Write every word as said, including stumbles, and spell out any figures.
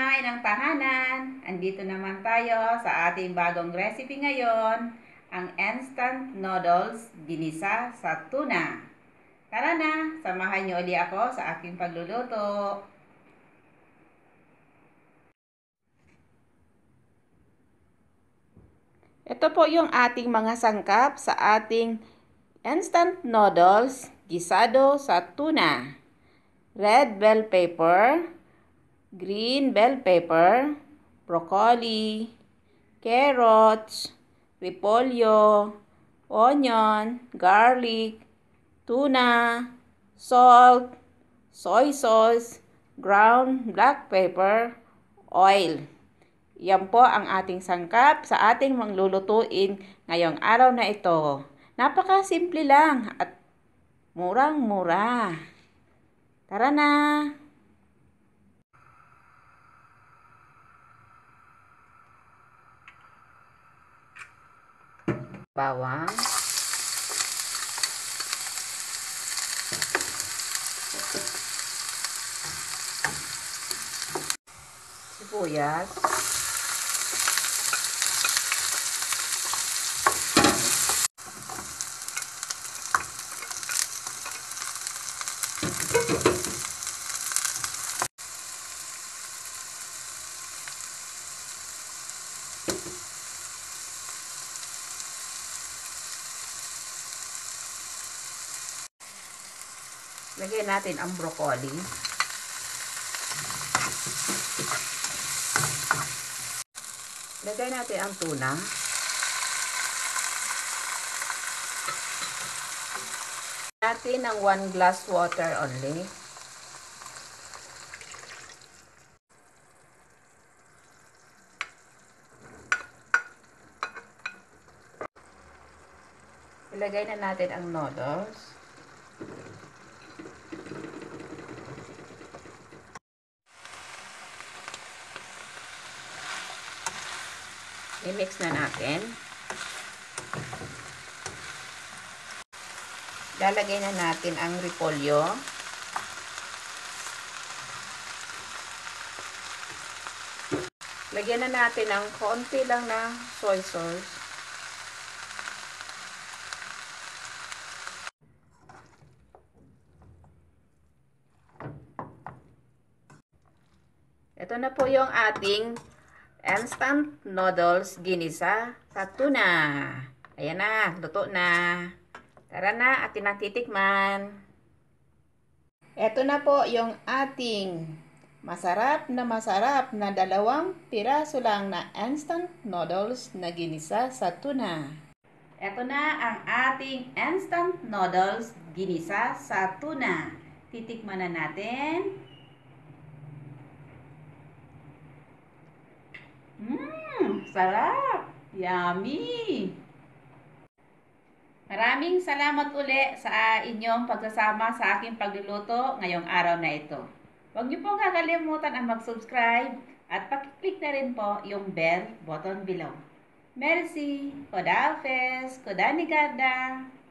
mga inang tahanan, andito naman tayo sa ating bagong recipe ngayon, ang instant noodles ginisa sa tuna. Tara na, samahan niyo ulit ako sa aking pagluluto. Ito po yung ating mga sangkap sa ating instant noodles gisado sa tuna. Red bell pepper, green bell pepper, broccoli, carrots, repolyo, onion, garlic, tuna, salt, soy sauce, ground black pepper, oil. Yan po ang ating sangkap sa ating manglulutuin ngayong araw na ito. Napaka-simple lang at murang-mura. Tara na! Bawang, sibuyas, lagyan natin ang broccoli. Lagay natin ang tuna. Natin ang one glass water only. Ilagay na natin ang noodles. I-mix na natin. Lalagay na natin ang repolyo. Lagyan na natin ng konti lang na soy sauce. Ito na po yung ating instant noodles ginisa sa tuna. Ayan na, luto na. Tara na, atin na titikman. Ito na po yung ating masarap na masarap na dalawang piraso lang na instant noodles na ginisa sa tuna. Ito na ang ating instant noodles ginisa sa tuna. Titikman na natin. Mmm, sarap! Yummy! Maraming salamat uli sa inyong pagsasama sa aking pagluluto ngayong araw na ito. Huwag niyo pong kakalimutan ang mag-subscribe at pakiclick na rin po yung bell button below. Merci! Koda Alfes! Koda Nigarda!